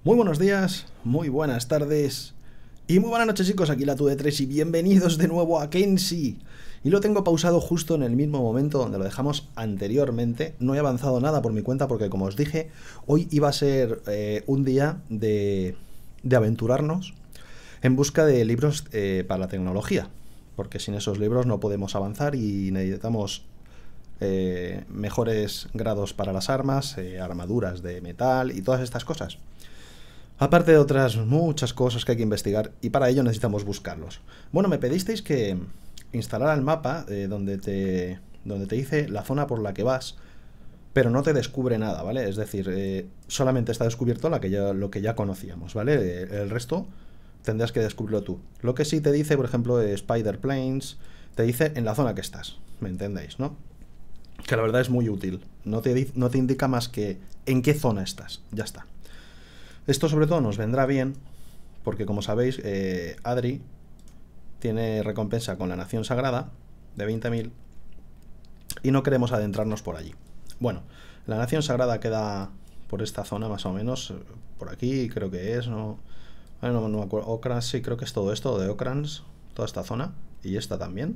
Muy buenos días, muy buenas tardes y muy buenas noches, chicos. Aquí la TUD3 y bienvenidos de nuevo a Kenshi. Y lo tengo pausado justo en el mismo momento donde lo dejamos anteriormente. No he avanzado nada por mi cuenta porque, como os dije, hoy iba a ser un día de aventurarnos en busca de libros para la tecnología. Porque sin esos libros no podemos avanzar y necesitamos mejores grados para las armas, armaduras de metal y todas estas cosas. Aparte de otras muchas cosas que hay que investigar y para ello necesitamos buscarlos. Bueno, me pedisteis que instalara el mapa donde te dice la zona por la que vas, pero no te descubre nada, ¿vale? Es decir, solamente está descubierto lo que ya conocíamos, ¿vale? El resto tendrás que descubrirlo tú. Lo que sí te dice, por ejemplo, Spider Planes, te dice en la zona que estás, ¿me entendéis, no? Que la verdad es muy útil. No te indica más que en qué zona estás, ya está. Esto sobre todo nos vendrá bien porque, como sabéis, Adri tiene recompensa con la Nación Sagrada de 20.000 y no queremos adentrarnos por allí. Bueno, la Nación Sagrada queda por esta zona más o menos, por aquí creo que es, no me acuerdo, Okrans, sí, creo que es todo esto de Okrans, toda esta zona y esta también.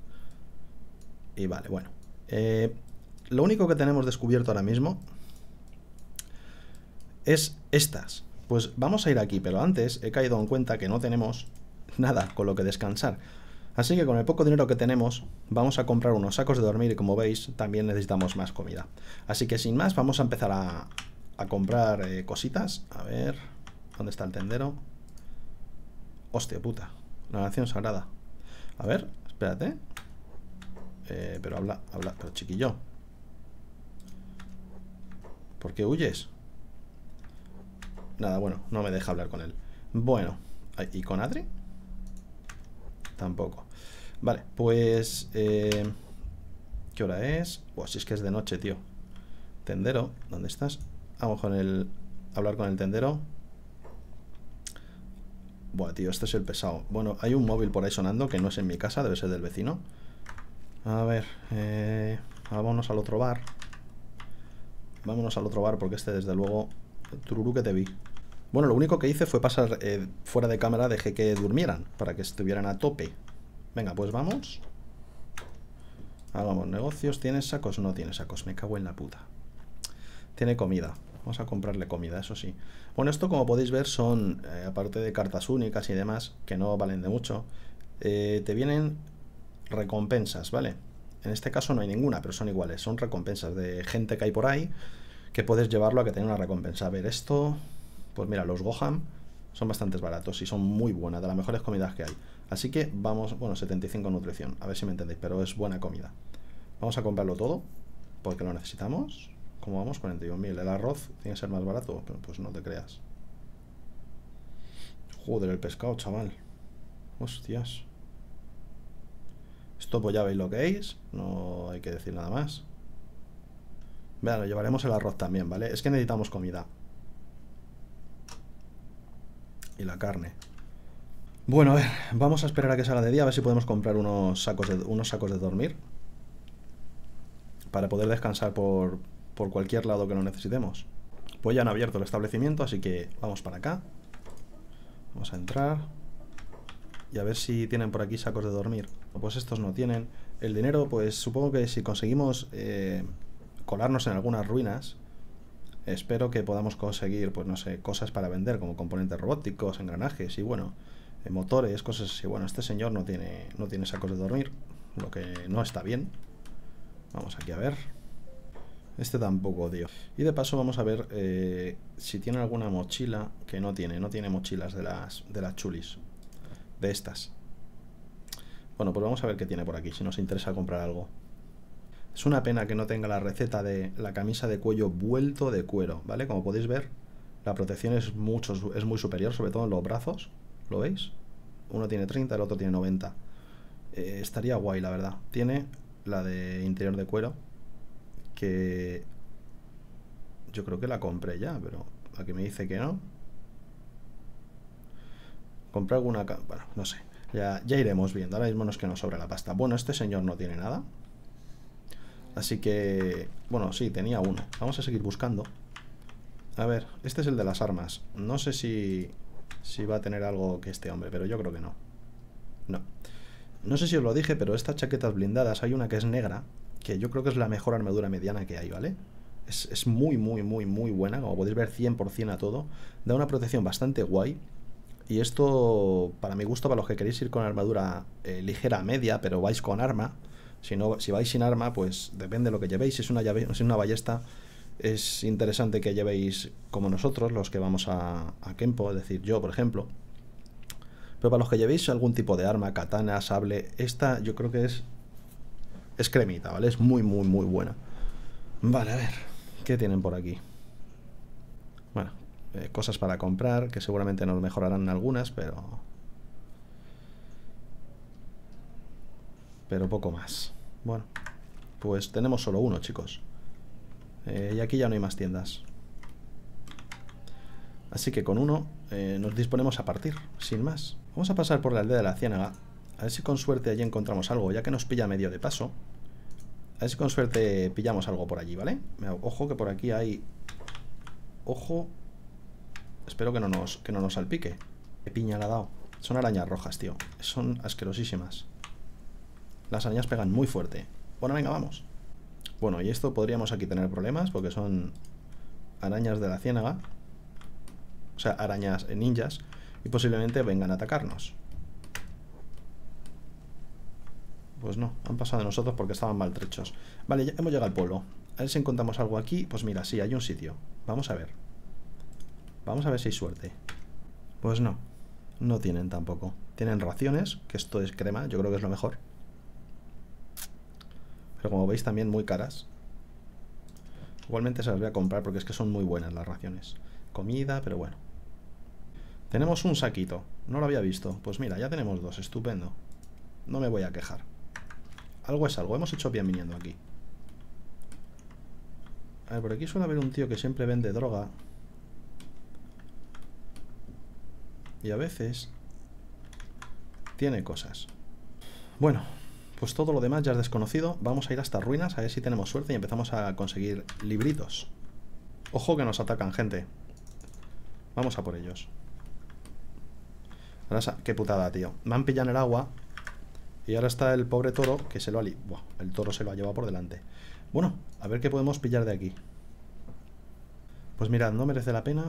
Y vale, bueno. Lo único que tenemos descubierto ahora mismo es estas. Pues vamos a ir aquí, pero antes he caído en cuenta que no tenemos nada con lo que descansar. Así que con el poco dinero que tenemos vamos a comprar unos sacos de dormir y, como veis, también necesitamos más comida. Así que sin más vamos a empezar a comprar cositas. A ver, ¿dónde está el tendero? Hostia puta, la Nación Sagrada. A ver, espérate. Pero habla, pero chiquillo, ¿por qué huyes? Nada, bueno, no me deja hablar con él. Bueno, ¿y con Adri? Tampoco. Vale, pues... ¿qué hora es? Pues si es que es de noche, tío. Tendero, ¿dónde estás? Vamos con el... hablar con el tendero. Buah, tío, este es el pesado. Bueno, hay un móvil por ahí sonando que no es en mi casa, debe ser del vecino. A ver, vámonos al otro bar. Vámonos al otro bar porque este, desde luego... Tururú que te vi. Bueno, lo único que hice fue pasar fuera de cámara, dejé que durmieran para que estuvieran a tope. Venga, pues vamos. Hagamos negocios. ¿Tienes sacos? No tiene sacos, me cago en la puta. Tiene comida. Vamos a comprarle comida, eso sí. Bueno, esto, como podéis ver, son, aparte de cartas únicas y demás, que no valen de mucho, te vienen recompensas, ¿vale? En este caso no hay ninguna, pero son iguales. Son recompensas de gente que hay por ahí, que puedes llevarlo a que tenga una recompensa. A ver, esto... Pues mira, los Gohan son bastante baratos y son muy buenas, de las mejores comidas que hay. Así que vamos, bueno, 75 nutrición, a ver si me entendéis, pero es buena comida. Vamos a comprarlo todo, porque lo necesitamos. ¿Cómo vamos? 41.000. El arroz tiene que ser más barato, pero pues no te creas. Joder, el pescado, chaval. Hostias. Esto pues ya veis lo que es, no hay que decir nada más. Vean, lo llevaremos el arroz también, ¿vale? Es que necesitamos comida. Y la carne. Bueno, a ver, vamos a esperar a que salga de día, a ver si podemos comprar unos sacos de dormir para poder descansar por cualquier lado que lo necesitemos. Pues ya han abierto el establecimiento, así que vamos para acá. Vamos a entrar y a ver si tienen por aquí sacos de dormir. Pues estos no tienen. El dinero, pues supongo que si conseguimos colarnos en algunas ruinas, espero que podamos conseguir, pues no sé, cosas para vender, como componentes robóticos, engranajes y bueno, motores, cosas así. Bueno, este señor no tiene sacos de dormir, lo que no está bien. Vamos aquí a ver. Este tampoco, tío. Y de paso vamos a ver si tiene alguna mochila, que no tiene mochilas de las chulis, de estas. Bueno, pues vamos a ver qué tiene por aquí, si nos interesa comprar algo. Es una pena que no tenga la receta de la camisa de cuello vuelto de cuero, ¿vale? Como podéis ver, la protección es muy superior, sobre todo en los brazos. ¿Lo veis? Uno tiene 30, el otro tiene 90. Estaría guay, la verdad. Tiene la de interior de cuero, que yo creo que la compré ya, pero aquí me dice que no. Compré alguna... Bueno, no sé. Ya iremos viendo. Ahora mismo no es que nos sobre la pasta. Bueno, este señor no tiene nada. Así que... Bueno, sí, tenía uno. Vamos a seguir buscando. A ver, este es el de las armas. No sé si va a tener algo que este hombre, pero yo creo que no. No. No sé si os lo dije, pero estas chaquetas blindadas, hay una que es negra, que yo creo que es la mejor armadura mediana que hay, ¿vale? Es muy, muy, muy, muy buena. Como podéis ver, 100% a todo. Da una protección bastante guay. Y esto, para mi gusto, para los que queréis ir con armadura ligera media, pero vais con arma. Si vais sin arma, pues depende de lo que llevéis. Si es una ballesta, es interesante que llevéis como nosotros, los que vamos a Kenpo, es decir, yo, por ejemplo. Pero para los que llevéis algún tipo de arma, katana, sable, esta yo creo que es cremita, ¿vale? Es muy, muy, muy buena. Vale, a ver, ¿qué tienen por aquí? Bueno, cosas para comprar, que seguramente nos mejorarán algunas, pero poco más. Bueno, pues tenemos solo uno, chicos. Y aquí ya no hay más tiendas. Así que con uno nos disponemos a partir, sin más. Vamos a pasar por la aldea de la Ciénaga. A ver si con suerte allí encontramos algo, ya que nos pilla medio de paso. A ver si con suerte pillamos algo por allí, ¿vale? Ojo que por aquí hay... Ojo. Espero que no nos salpique. ¿Qué piña le ha dado? Son arañas rojas, tío. Son asquerosísimas. Las arañas pegan muy fuerte. Bueno, venga, vamos. Bueno, y esto podríamos aquí tener problemas, porque son arañas de la Ciénaga. O sea, arañas ninjas. Y posiblemente vengan a atacarnos. Pues no, han pasado de nosotros porque estaban maltrechos. Vale, ya hemos llegado al pueblo. A ver si encontramos algo aquí. Pues mira, sí, hay un sitio. Vamos a ver. Vamos a ver si hay suerte. Pues no, no tienen tampoco. Tienen raciones, que esto es crema, yo creo que es lo mejor. Pero como veis también muy caras. Igualmente se las voy a comprar porque es que son muy buenas las raciones. Comida, pero bueno. Tenemos un saquito, no lo había visto. Pues mira, ya tenemos dos, estupendo. No me voy a quejar. Algo es algo, hemos hecho bien viniendo aquí. A ver, por aquí suele haber un tío que siempre vende droga. Y a veces tiene cosas. Bueno, pues todo lo demás ya es desconocido. Vamos a ir hasta ruinas a ver si tenemos suerte y empezamos a conseguir libritos. Ojo que nos atacan, gente. Vamos a por ellos. Ahora, qué putada, tío. Me han pillado en el agua. Y ahora está el pobre toro que se lo ha... Buah, el toro se lo ha llevado por delante. Bueno, a ver qué podemos pillar de aquí. Pues mirad, no merece la pena.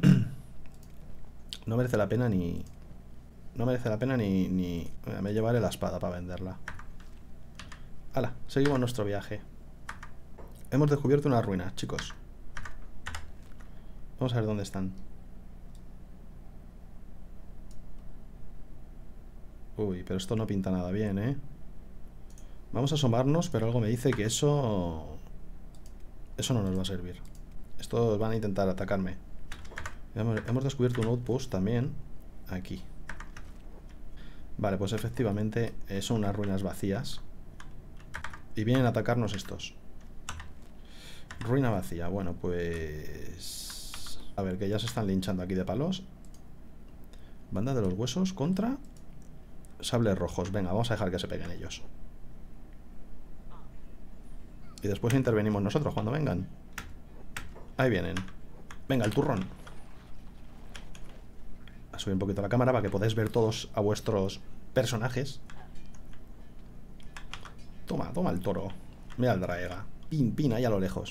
No merece la pena ni... No merece la pena ni... Me llevaré la espada para venderla. Hala, seguimos nuestro viaje. Hemos descubierto unas ruinas, chicos. Vamos a ver dónde están. Uy, pero esto no pinta nada bien, ¿eh? Vamos a asomarnos, pero algo me dice que eso... Eso no nos va a servir. Estos van a intentar atacarme. Hemos descubierto un outpost también. Aquí. Vale, pues efectivamente son unas ruinas vacías. Y vienen a atacarnos estos. Ruina vacía. Bueno, pues... A ver, que ya se están linchando aquí de palos. Banda de los huesos contra... Sables rojos. Venga, vamos a dejar que se peguen ellos. Y después intervenimos nosotros cuando vengan. Ahí vienen. Venga, el turrón. A subir un poquito la cámara para que podáis ver todos a vuestros personajes. Toma, toma el toro. Mira el draega. Pin, pin, ahí a lo lejos.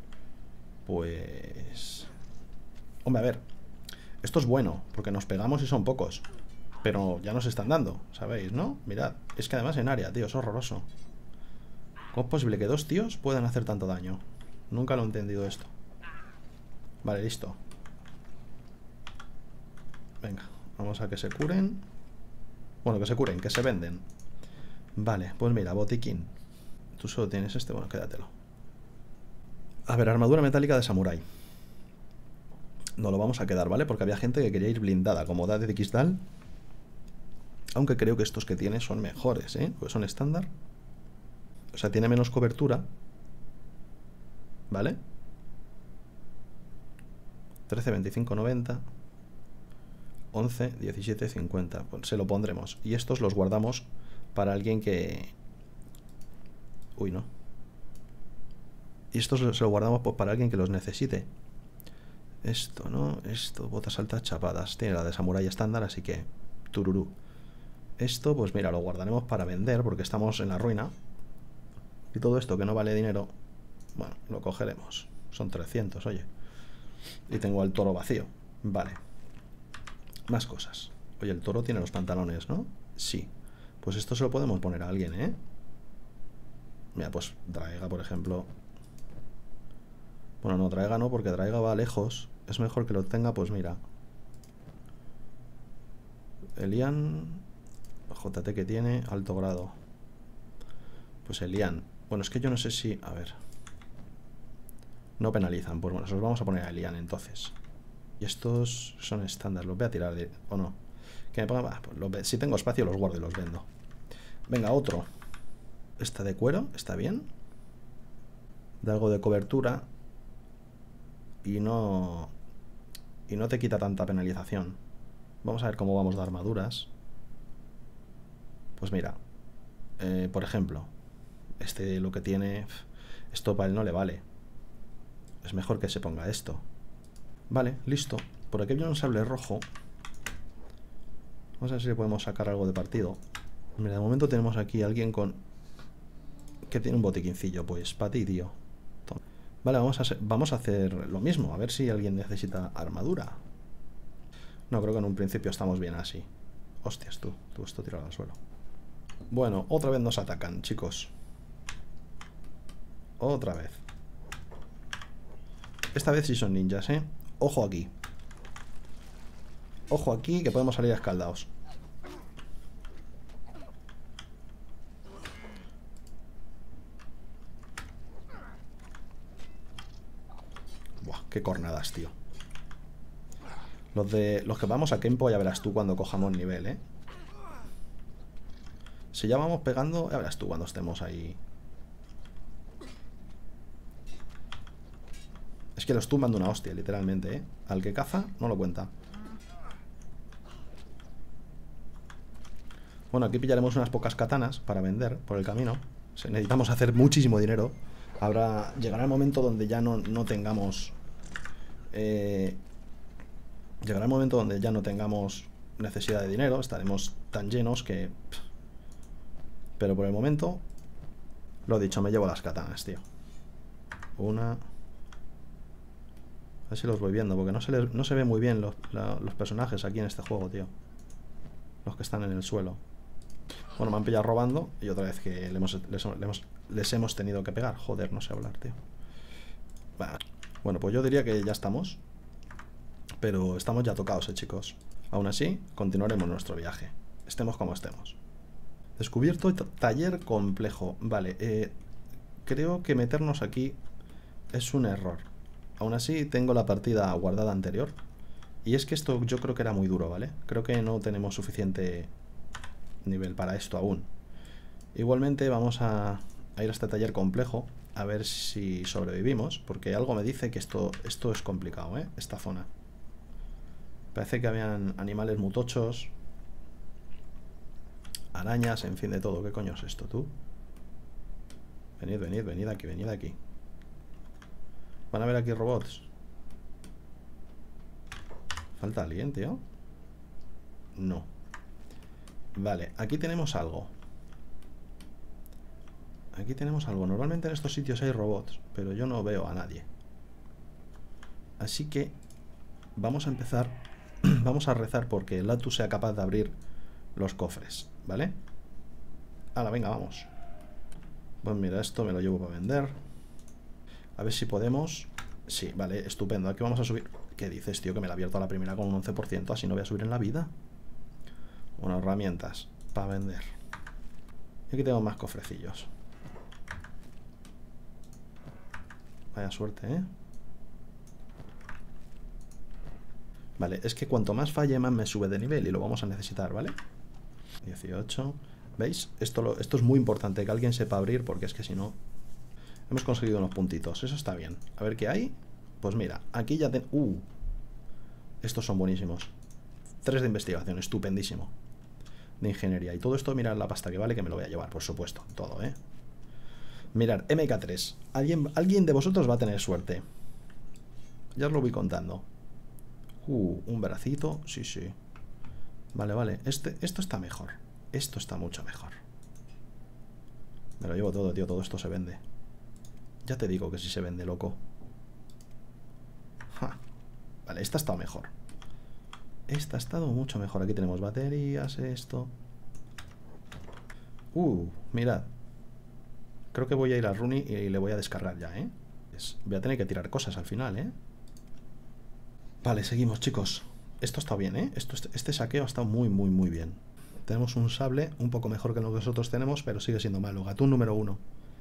Pues... Hombre, a ver. Esto es bueno, porque nos pegamos y son pocos. Pero ya nos están dando, ¿sabéis, no? Mirad, es que además en área, tío, es horroroso. ¿Cómo es posible que dos tíos puedan hacer tanto daño? Nunca lo he entendido esto. Vale, listo. Venga, vamos a que se curen. Bueno, que se curen, que se venden. Vale, pues mira, botiquín. Tú solo tienes este, bueno, quédatelo. A ver, armadura metálica de samurái. No lo vamos a quedar, ¿vale? Porque había gente que quería ir blindada, como da de cristal. Aunque creo que estos que tiene son mejores, ¿eh? Pues son estándar. O sea, tiene menos cobertura. ¿Vale? 13, 25, 90. 11, 17, 50. Pues se lo pondremos. Y estos los guardamos para alguien que... Uy, no. Y estos se lo guardamos para alguien que los necesite. Esto, ¿no? Esto, botas altas chapadas. Tiene la de samurái estándar, así que... tururú. Esto, pues mira, lo guardaremos para vender porque estamos en la ruina. Y todo esto que no vale dinero, bueno, lo cogeremos. Son 300, oye. Y tengo el toro vacío. Vale. Más cosas. Oye, el toro tiene los pantalones, ¿no? Sí. Pues esto se lo podemos poner a alguien, ¿eh? Mira, pues Draega, por ejemplo. Bueno, no, Draega no, porque Draega va lejos. Es mejor que lo tenga, pues mira. Elian... JT que tiene, alto grado. Pues Elian. Bueno, es que yo no sé si... A ver. No penalizan. Pues bueno, se los vamos a poner a Elian entonces. Y estos son estándar. Los voy a tirar de... ¿O no? Que me ponga... Pues si tengo espacio los guardo y los vendo. Venga, otro. Esta de cuero, está bien. Da algo de cobertura. Y no te quita tanta penalización. Vamos a ver cómo vamos de armaduras. Pues mira, por ejemplo, este lo que tiene, esto para él no le vale. Es mejor que se ponga esto. Vale, listo. Por aquí viene un sable rojo. Vamos a ver si le podemos sacar algo de partido. Mira, de momento tenemos aquí a alguien con... que tiene un botiquincillo, pues para ti, tío. Vale, vamos a hacer lo mismo. A ver si alguien necesita armadura. No, creo que en un principio estamos bien así. Hostias, tú esto tirado al suelo. Bueno, otra vez nos atacan, chicos. Otra vez. Esta vez sí son ninjas, ¿eh? Ojo aquí. Ojo aquí, que podemos salir escaldados. Buah, qué cornadas, tío. Los que vamos a Kenpo ya verás tú cuando cojamos nivel, ¿eh? Si ya vamos pegando, ya verás tú cuando estemos ahí. Es que los tumban de una hostia, literalmente, ¿eh? Al que caza, no lo cuenta. Bueno, aquí pillaremos unas pocas katanas para vender por el camino. Necesitamos hacer muchísimo dinero. Llegará el momento donde ya no tengamos... llegará el momento donde ya no tengamos necesidad de dinero. Estaremos tan llenos que... Pero por el momento, lo dicho, me llevo las katanas, tío. Una... A ver si los voy viendo, porque no se ve muy bien los personajes aquí en este juego, tío. Los que están en el suelo. Bueno, me han pillado robando y otra vez que les hemos tenido que pegar. Joder, no sé hablar, tío. Bueno, pues yo diría que ya estamos. Pero estamos ya tocados, chicos. Aún así, continuaremos nuestro viaje. Estemos como estemos. Descubierto taller complejo. Vale, creo que meternos aquí es un error. Aún así, tengo la partida guardada anterior. Y es que esto yo creo que era muy duro, ¿vale? Creo que no tenemos suficiente nivel para esto aún. Igualmente vamos a ir a este taller complejo a ver si sobrevivimos, porque algo me dice que esto es complicado, ¿eh? Esta zona. Parece que habían animales mutochos, arañas, en fin, de todo. ¿Qué coño es esto, tú? Venid aquí, venid aquí. ¿Van a ver aquí robots? ¿Falta alguien, tío? No. Vale, aquí tenemos algo. Aquí tenemos algo. Normalmente en estos sitios hay robots, pero yo no veo a nadie. Así que vamos a empezar. Vamos a rezar porque el Latu sea capaz de abrir los cofres, ¿vale? Hala, venga, vamos. Pues mira, esto me lo llevo para vender. A ver si podemos. Sí, vale, estupendo. Aquí vamos a subir. ¿Qué dices, tío? Que me la abierto a la primera con un 11%. Así no voy a subir en la vida. Bueno, herramientas para vender. Y aquí tengo más cofrecillos. Vaya suerte, ¿eh? Vale, es que cuanto más falle, más me sube de nivel y lo vamos a necesitar, ¿vale? 18. ¿Veis? Esto es muy importante que alguien sepa abrir porque es que si no... Hemos conseguido unos puntitos, eso está bien. A ver qué hay. Pues mira, aquí ya estos son buenísimos. 3 de investigación, estupendísimo. De ingeniería. Y todo esto, mirad la pasta que vale, que me lo voy a llevar, por supuesto. Todo, ¿eh? Mirad, MK3. Alguien de vosotros va a tener suerte. Ya os lo voy contando. Un bracito. Sí, sí. Vale, vale. Esto está mejor. Esto está mucho mejor. Me lo llevo todo, tío. Todo esto se vende. Ya te digo que sí se vende, loco. Ja. Vale, esta ha estado mejor. Esta ha estado mucho mejor. Aquí tenemos baterías, esto. Mirad. Creo que voy a ir a Rooney y le voy a descargar ya, ¿eh? Voy a tener que tirar cosas al final, ¿eh? Vale, seguimos, chicos. Esto está bien, ¿eh? Este saqueo ha estado muy, muy, muy bien. Tenemos un sable un poco mejor que lo que nosotros tenemos, pero sigue siendo malo. Gatún número 1.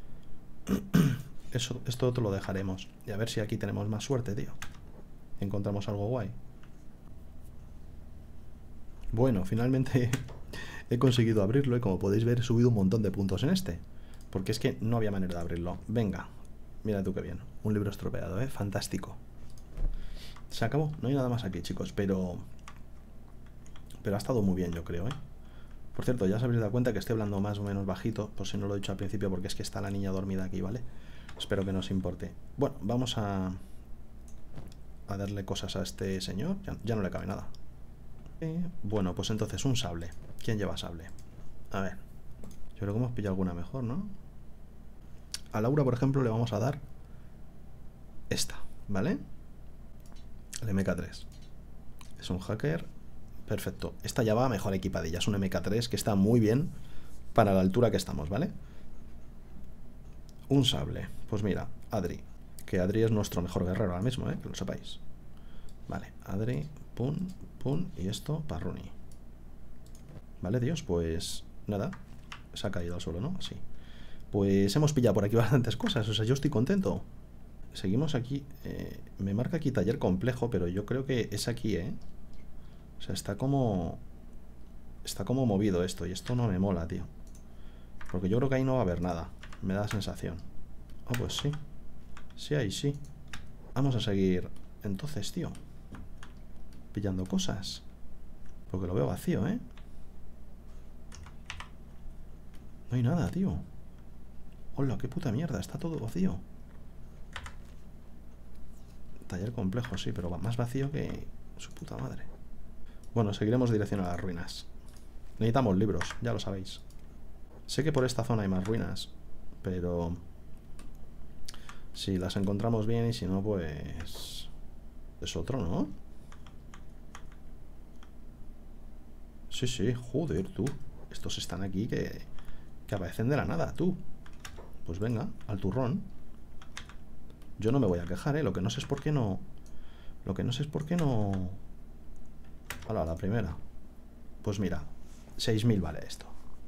Esto otro lo dejaremos. Y a ver si aquí tenemos más suerte, tío. Encontramos algo guay. Bueno, finalmente he conseguido abrirlo y como podéis ver he subido un montón de puntos en este. Porque es que no había manera de abrirlo. Venga, mira tú qué bien. Un libro estropeado, ¿eh? Fantástico. Se acabó. No hay nada más aquí, chicos, pero ha estado muy bien, yo creo, ¿eh? Por cierto, ya os habréis dado cuenta que estoy hablando más o menos bajito, por si no lo he dicho al principio, porque es que está la niña dormida aquí, ¿vale? Espero que no os importe. Bueno, vamos a darle cosas a este señor. Ya no le cabe nada. Bueno, pues entonces un sable. ¿Quién lleva sable? A ver. Yo creo que hemos pillado alguna mejor, ¿no? A Laura, por ejemplo, le vamos a dar esta, ¿vale? El MK3. Es un hacker. Perfecto. Esta ya va mejor equipadilla. Es un MK3 que está muy bien para la altura que estamos, ¿vale? Un sable. Pues mira, Adri. Que Adri es nuestro mejor guerrero ahora mismo, que lo sepáis. Vale, Adri, pum, pum. Y esto para Rooney. Vale, Dios, pues nada. Se ha caído al suelo, ¿no? Sí. Pues hemos pillado por aquí bastantes cosas. O sea, yo estoy contento. Seguimos aquí. Me marca aquí taller complejo, pero yo creo que es aquí, ¿eh? O sea, está como movido esto. Y esto no me mola, tío. Porque yo creo que ahí no va a haber nada. Me da la sensación. Ah, pues sí. Sí, ahí sí. Vamos a seguir entonces, tío. Pillando cosas. Porque lo veo vacío, ¿eh? No hay nada, tío. Hola, qué puta mierda. Está todo vacío. Taller complejo, sí, pero más vacío que su puta madre. Bueno, seguiremos dirección a las ruinas. Necesitamos libros, ya lo sabéis. Sé que por esta zona hay más ruinas, pero si las encontramos bien y si no, pues es otro, ¿no? Sí, sí, joder, tú. Estos están aquí que aparecen de la nada, tú. Pues venga, al turrón. Yo no me voy a quejar, ¿eh? Lo que no sé es por qué no... Hola, la primera. Pues mira, 6.000 vale esto.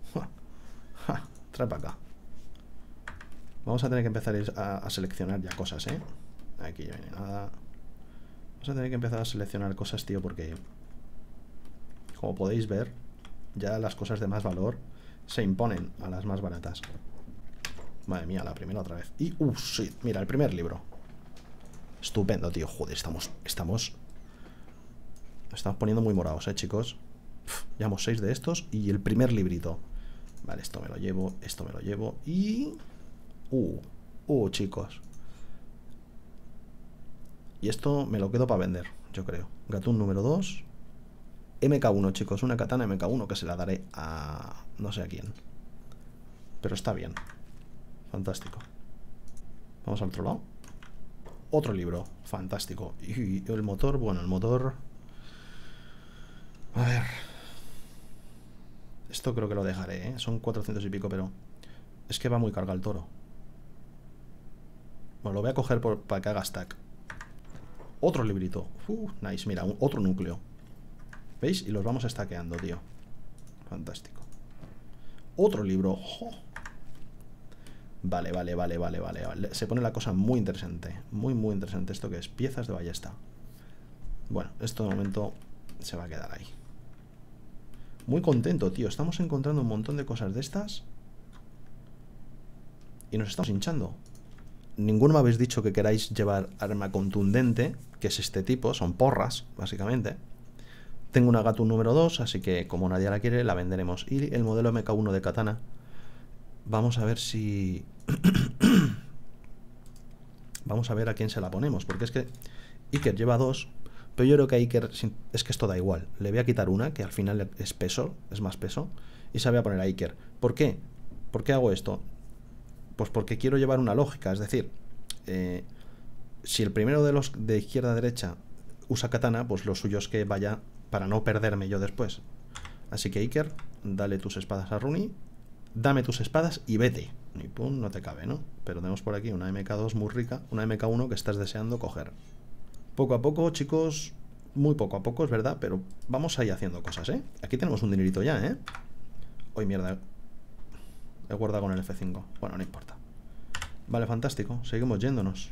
Trae para acá. Vamos a tener que empezar a seleccionar ya cosas, ¿eh? Aquí ya viene nada. Vamos a tener que empezar a seleccionar cosas, tío, porque como podéis ver, ya las cosas de más valor se imponen a las más baratas. Madre mía, la primera otra vez. Y, sí, mira, el primer libro. Estupendo, tío. Joder, estamos poniendo muy morados, chicos. Llevamos 6 de estos y el primer librito. Vale, esto me lo llevo, esto me lo llevo. Y... chicos. Y esto me lo quedo para vender, yo creo. Gatún número 2. MK1, chicos. Una katana MK1 que se la daré a... no sé a quién. Pero está bien. Fantástico. Vamos al otro lado. Otro libro. Fantástico. Y el motor, bueno, el motor... A ver. Esto creo que lo dejaré, ¿eh? Son 400 y pico, pero... es que va muy cargado el toro. Bueno, lo voy a coger para que haga stack. Otro librito. Nice, mira, otro núcleo. ¿Veis? Y los vamos stackeando, tío. Fantástico. Otro libro. ¡Oh! Vale. Se pone la cosa muy interesante. Muy, muy interesante. ¿Esto que es? Piezas de ballesta. Bueno, esto de momento se va a quedar ahí. Muy contento, tío. Estamos encontrando un montón de cosas de estas. Y nos estamos hinchando. Ninguno me habéis dicho que queráis llevar arma contundente, que es este tipo. Son porras, básicamente. Tengo una Gatún número 2, así que como nadie la quiere, la venderemos. Y el modelo MK1 de katana. Vamos a ver si... Vamos a ver a quién se la ponemos. Porque es que Iker lleva 2, Pero yo creo que Iker, es que esto da igual. Le voy a quitar una, que al final es peso, es más peso, y se la voy a poner a Iker. ¿Por qué? ¿Por qué hago esto? Pues porque quiero llevar una lógica, es decir, si el primero de los de izquierda a derecha usa katana, pues lo suyo es que vaya para no perderme yo después. Así que Iker, dale tus espadas a Rooney, dame tus espadas y vete. Ni pum, no te cabe, ¿no? Pero tenemos por aquí una MK2 muy rica, una MK1 que estás deseando coger. Poco a poco, chicos, muy poco a poco, es verdad, pero vamos ahí haciendo cosas, ¿eh? Aquí tenemos un dinerito ya, ¿eh? Uy, mierda. He guardado con el F5. Bueno, no importa. Vale, fantástico. Seguimos yéndonos.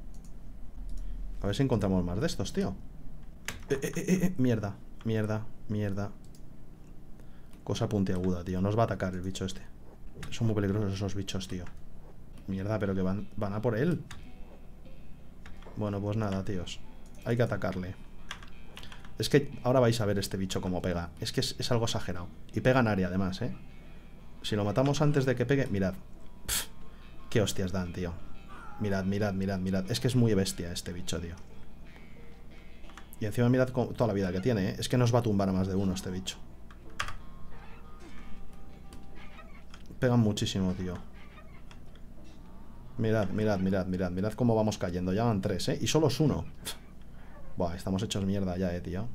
A ver si encontramos más de estos, tío. Mierda, mierda, mierda. Cosa puntiaguda, tío. Nos va a atacar el bicho este. Son muy peligrosos esos bichos, tío. Mierda, pero que van a por él. Bueno, pues nada, tíos. Hay que atacarle. Es que ahora vais a ver este bicho cómo pega. Es que es algo exagerado. Y pega en área, además, ¿eh? Si lo matamos antes de que pegue... Mirad. Pff, qué hostias dan, tío. Mirad, mirad, mirad, mirad. Es que es muy bestia este bicho, tío. Y encima mirad toda la vida que tiene, ¿eh? Es que nos va a tumbar a más de uno este bicho. Pegan muchísimo, tío. Mirad, mirad, mirad, mirad. Mirad cómo vamos cayendo. Ya van 3, ¿eh? Y solo es uno. Buah, estamos hechos mierda ya, tío.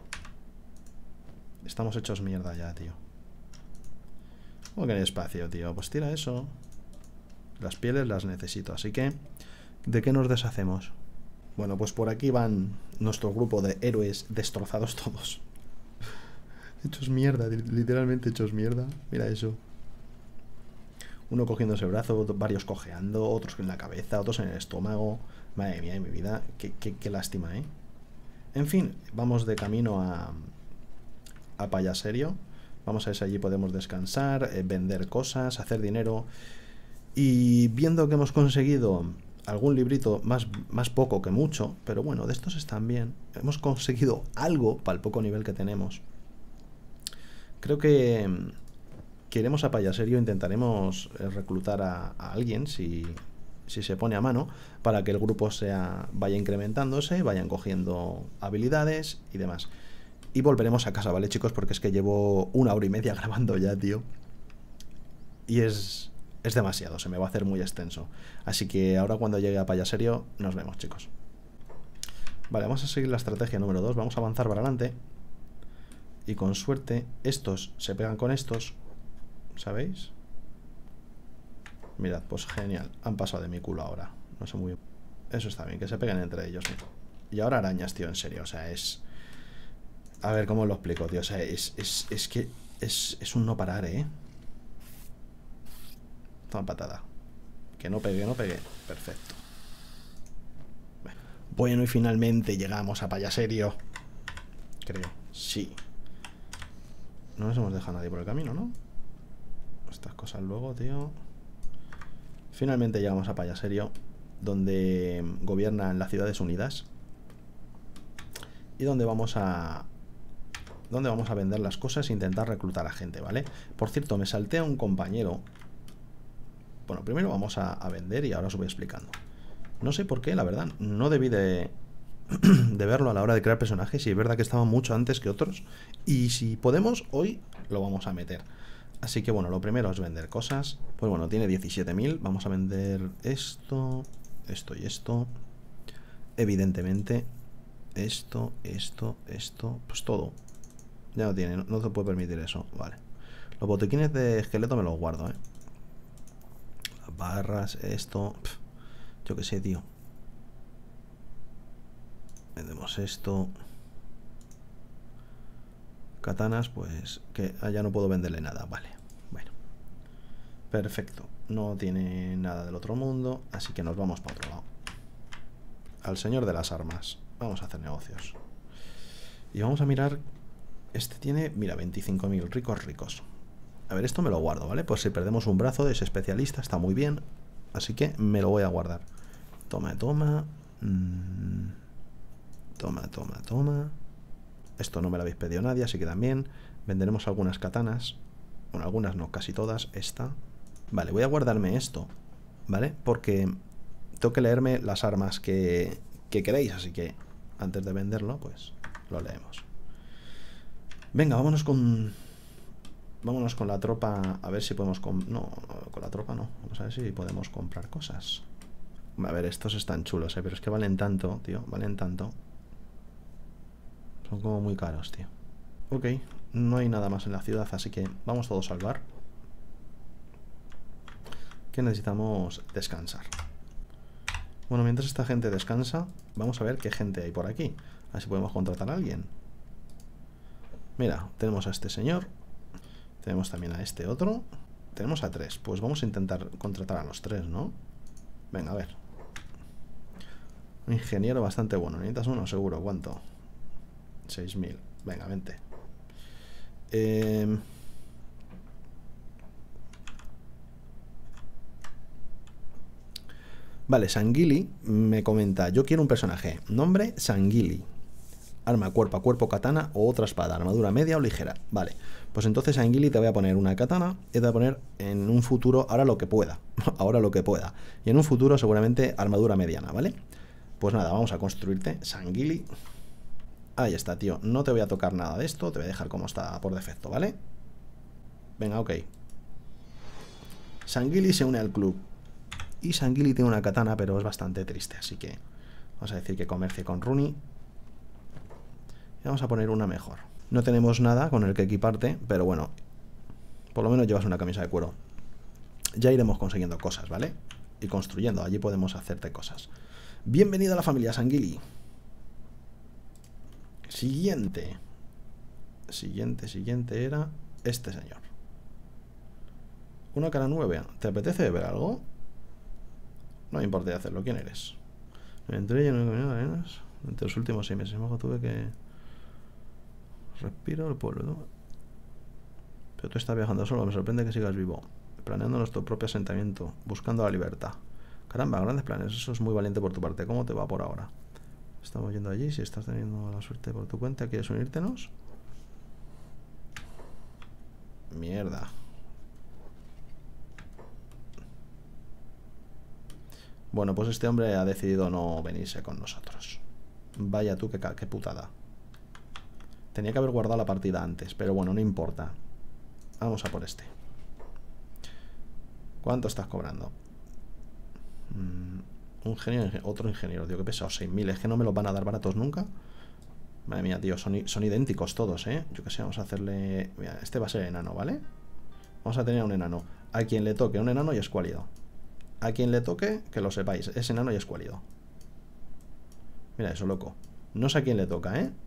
Estamos hechos mierda ya, tío. ¿Cómo que no hay espacio, tío? Pues tira eso. Las pieles las necesito, así que... ¿de qué nos deshacemos? Bueno, pues por aquí van nuestro grupo de héroes destrozados todos. Hechos mierda, literalmente hechos mierda. Mira eso. Uno cogiéndose el brazo, varios cojeando, otros en la cabeza, otros en el estómago. Madre mía de mi vida, qué lástima, ¿eh? En fin, vamos de camino a Payaserio. Vamos a ver si allí podemos descansar, vender cosas, hacer dinero. Y viendo que hemos conseguido algún librito, más poco que mucho, pero bueno, de estos están bien. Hemos conseguido algo para el poco nivel que tenemos. Creo que iremos a Payaserio, intentaremos reclutar a alguien, si se pone a mano, para que el grupo vaya incrementándose, vayan cogiendo habilidades y demás. Y volveremos a casa, ¿vale, chicos? Porque es que llevo 1 hora y media grabando ya, tío. Y es demasiado, se me va a hacer muy extenso. Así que ahora cuando llegue a Payaserio, nos vemos, chicos. Vale, vamos a seguir la estrategia número 2. Vamos a avanzar para adelante. Y con suerte, estos se pegan con estos. ¿Sabéis? Mirad, pues genial. Han pasado de mi culo ahora. No sé muy bien. Eso está bien, que se peguen entre ellos. Y ahora arañas, tío, en serio. O sea, es... A ver, ¿cómo lo explico, tío? O sea, es que es un no parar, ¿eh? Toma patada. Que no pegue, no pegue. Perfecto. Bueno, y finalmente llegamos a Payaserio. Creo. Sí. No nos hemos dejado a nadie por el camino, ¿no? Estas cosas luego, tío. Finalmente llegamos a Payaserio, donde gobiernan las Ciudades Unidas. Y donde vamos a vender las cosas e intentar reclutar a gente, ¿vale? Por cierto, me salté a un compañero. Bueno, primero vamos a vender y ahora os voy explicando. No sé por qué, la verdad. No debí de verlo a la hora de crear personajes. Y es verdad que estaba mucho antes que otros. Y si podemos, hoy lo vamos a meter. Así que bueno, lo primero es vender cosas. Pues bueno, tiene 17.000. Vamos a vender esto, esto y esto. Evidentemente, esto, pues todo. Ya no tiene, no se puede permitir eso. Vale. Los botiquines de esqueleto me los guardo, ¿eh? Las barras, esto. Yo qué sé, tío. Vendemos esto. Katanas, pues que allá no puedo venderle nada. Vale, bueno. Perfecto. No tiene nada del otro mundo, así que nos vamos para otro lado. Al señor de las armas. Vamos a hacer negocios. Y vamos a mirar. Este tiene, mira, 25.000. Ricos, ricos. A ver, esto me lo guardo, ¿vale? Pues si perdemos un brazo, es especialista, está muy bien. Así que me lo voy a guardar. Toma, toma. Toma. Esto no me lo habéis pedido nadie, así que también venderemos algunas katanas. Bueno, algunas no, casi todas. Esta. Vale, voy a guardarme esto, ¿vale? Porque tengo que leerme las armas que queréis, así que antes de venderlo, pues lo leemos. Venga, vámonos con la tropa, a ver si podemos... No, con la tropa no. Vamos a ver si podemos comprar cosas. A ver, estos están chulos, pero es que valen tanto, tío. Valen tanto. Son como muy caros, tío. Ok, no hay nada más en la ciudad, así que vamos todos al bar. Que necesitamos descansar. Bueno, mientras esta gente descansa, vamos a ver qué gente hay por aquí. A ver si podemos contratar a alguien. Mira, tenemos a este señor. Tenemos también a este otro. Tenemos a 3. Pues vamos a intentar contratar a los 3, ¿no? Venga, a ver. Un ingeniero bastante bueno. ¿Necesitas uno? Seguro. ¿Cuánto? 6.000. Venga, vente. Vale, Sanguili me comenta: yo quiero un personaje. Nombre, Sanguili. Arma cuerpo a cuerpo, katana o otra espada. Armadura media o ligera. Vale, pues entonces Sanguili te voy a poner una katana y te voy a poner en un futuro, ahora lo que pueda. Ahora lo que pueda. Y en un futuro seguramente armadura mediana, ¿vale? Pues nada, vamos a construirte Sanguili. Ahí está, tío. No te voy a tocar nada de esto. Te voy a dejar como está por defecto, ¿vale? Venga, ok. Sanguili se une al club. Y Sanguili tiene una katana, pero es bastante triste. Así que vamos a decir que comercie con Rooney. Y vamos a poner una mejor. No tenemos nada con el que equiparte, pero bueno, por lo menos llevas una camisa de cuero. Ya iremos consiguiendo cosas, ¿vale? Y construyendo. Allí podemos hacerte cosas. Bienvenido a la familia Sanguili. Siguiente era este señor. Una cara 9. ¿Te apetece ver algo? No me importa hacerlo. ¿Quién eres? Entre los últimos 6 meses tuve que... Respiro el pueblo, ¿no? Pero tú estás viajando solo. Me sorprende que sigas vivo. Planeando nuestro propio asentamiento. Buscando la libertad. Caramba, grandes planes. Eso es muy valiente por tu parte. ¿Cómo te va por ahora? Estamos yendo allí. Si estás teniendo la suerte por tu cuenta, ¿quieres unírtenos? Mierda. Bueno, pues este hombre ha decidido no venirse con nosotros. Vaya tú, qué putada. Tenía que haber guardado la partida antes, pero bueno, no importa. Vamos a por este. ¿Cuánto estás cobrando? Otro ingeniero, tío, qué pesado, 6.000. Es que no me los van a dar baratos nunca. Madre mía, tío, son idénticos todos, ¿eh? Yo qué sé, vamos a hacerle... Mira, este va a ser enano, ¿vale? Vamos a tener un enano. A quien le toque un enano y escuálido. A quien le toque, que lo sepáis, es enano y escuálido. Mira eso, loco. No sé a quién le toca, ¿eh?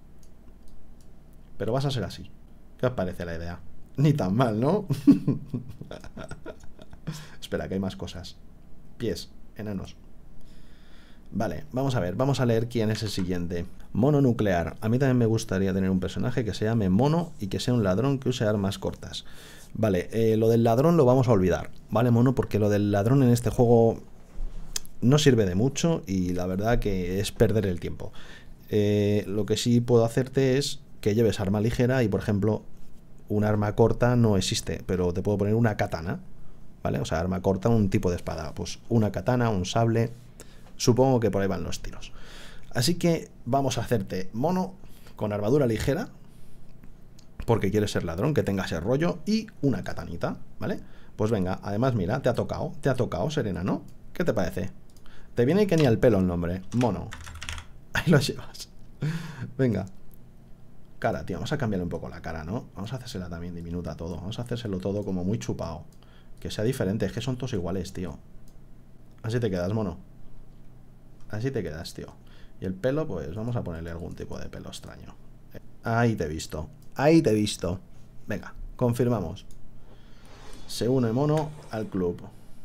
Pero vas a ser así. ¿Qué os parece la idea? Ni tan mal, ¿no? Espera, que hay más cosas. Pies, enanos. Vale, vamos a ver, vamos a leer quién es el siguiente. Mono nuclear. A mí también me gustaría tener un personaje que se llame Mono y que sea un ladrón que use armas cortas. Vale, lo del ladrón lo vamos a olvidar, ¿vale, Mono? Porque lo del ladrón en este juego no sirve de mucho y la verdad que es perder el tiempo. Lo que sí puedo hacerte es que lleves arma ligera y, por ejemplo, un arma corta no existe, pero te puedo poner una katana, ¿vale? O sea, arma corta, un tipo de espada. Pues una katana, un sable... Supongo que por ahí van los tiros. Así que vamos a hacerte Mono con armadura ligera, porque quieres ser ladrón, que tenga ese rollo, y una katanita, ¿vale? Pues venga, además mira, te ha tocado ser enano. ¿Qué te parece? Te viene que ni al pelo el nombre, Mono. Ahí lo llevas. Venga. Cara, tío, vamos a cambiarle un poco la cara, ¿no? Vamos a hacérsela también diminuta todo. Vamos a hacérselo todo como muy chupado. Que sea diferente, es que son todos iguales, tío. Así te quedas, Mono. Así te quedas, tío. Y el pelo, pues vamos a ponerle algún tipo de pelo extraño. Ahí te he visto. Ahí te he visto. Venga, confirmamos. Se une Mono al club.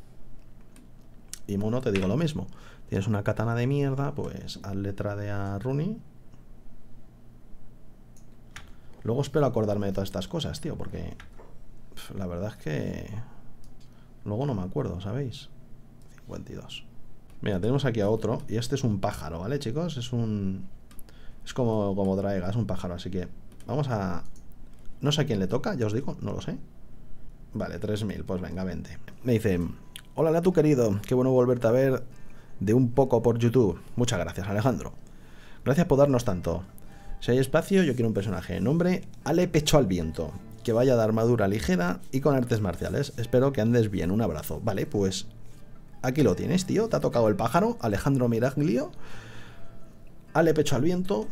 Y Mono, te digo lo mismo. Tienes una katana de mierda, pues haz letra de a Rooney. Luego espero acordarme de todas estas cosas, tío, porque la verdad es que luego no me acuerdo, ¿sabéis? 52. Mira, tenemos aquí a otro. Y este es un pájaro, ¿vale, chicos? Es como Draega, es un pájaro. Así que vamos a... No sé a quién le toca, ya os digo, no lo sé. Vale, 3.000, pues venga, vente. Me dice: hola, Latu querido, qué bueno volverte a ver de un poco por YouTube. Muchas gracias, Alejandro. Gracias por darnos tanto. Si hay espacio, yo quiero un personaje. Nombre, Ale Pecho al Viento. Que vaya de armadura ligera y con artes marciales. Espero que andes bien. Un abrazo. Vale, pues aquí lo tienes, tío. Te ha tocado el pájaro. Alejandro Miraglio. Ale Pecho al Viento.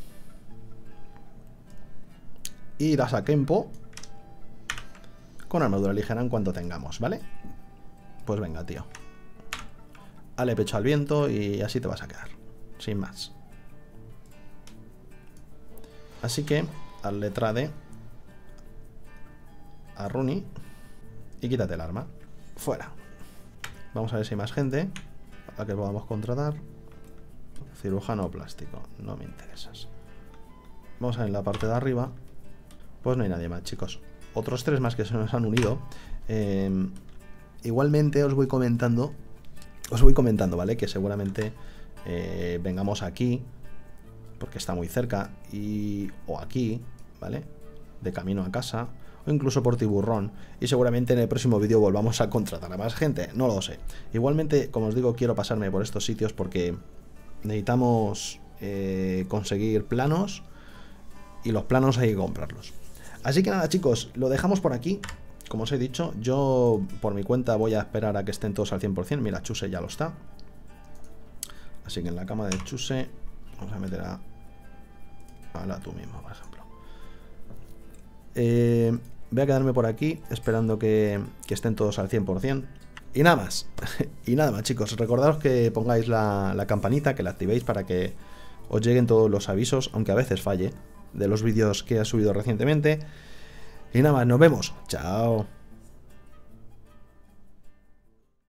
Y Irasa Kempo. Con armadura ligera en cuanto tengamos, ¿vale? Pues venga, tío. Ale Pecho al Viento y así te vas a quedar. Sin más. Así que, al letrade a Rooney y quítate el arma. Fuera. Vamos a ver si hay más gente a la que podamos contratar. Cirujano plástico. No me interesas. Vamos a ver en la parte de arriba. Pues no hay nadie más, chicos. Otros 3 más que se nos han unido. Igualmente os voy comentando, ¿vale? Que seguramente vengamos aquí, porque está muy cerca, o aquí, ¿vale? De camino a casa, o incluso por Tiburrón. Y seguramente en el próximo vídeo volvamos a contratar a más gente, no lo sé. Igualmente, como os digo, quiero pasarme por estos sitios porque necesitamos conseguir planos, y los planos hay que comprarlos. Así que nada, chicos, lo dejamos por aquí. Como os he dicho, yo por mi cuenta voy a esperar a que estén todos al 100%. Mira, Chuse ya lo está. Así que en la cama de Chuse vamos a meter a la tú mismo, por ejemplo. Voy a quedarme por aquí esperando que estén todos al 100%. Y nada más. Y nada más, chicos. Recordaros que pongáis la campanita, que la activéis para que os lleguen todos los avisos, aunque a veces falle, de los vídeos que he subido recientemente. Y nada más, nos vemos. Chao.